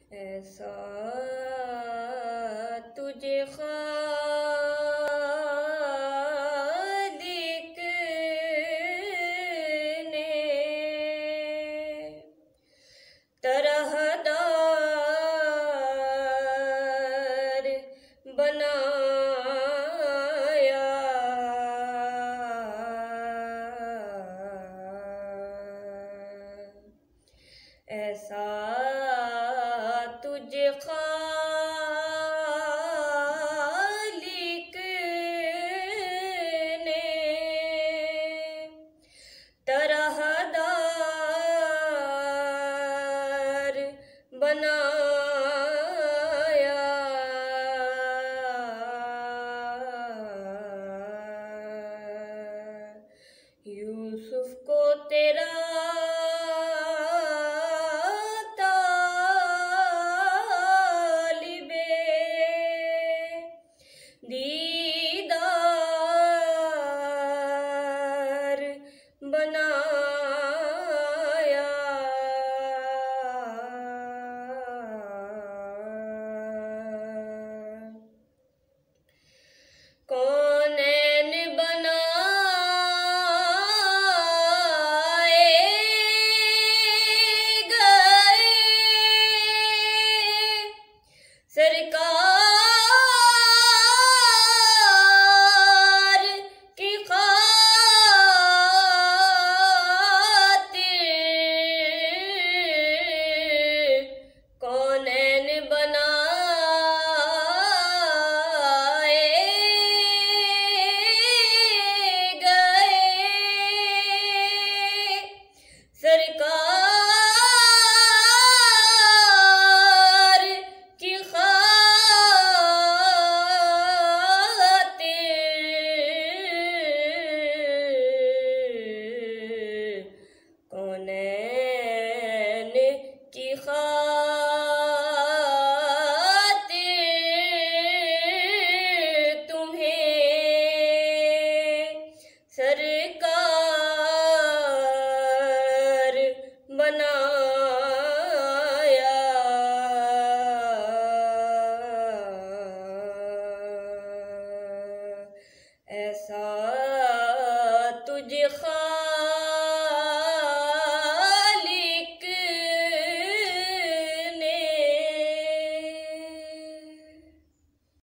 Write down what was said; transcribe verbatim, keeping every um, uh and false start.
ऐसा तुझे खालिक ने तरहदार बनाया। ऐसा तुझे खालिक ने तरहदार बनाया। यूसुफ को तेरा दीदार बनाया। कौनैन बनाए गए सरकार सरकार की खातिर कौनैन की खातिर तुम्हें सरकार बनाया। ऐसा तुझे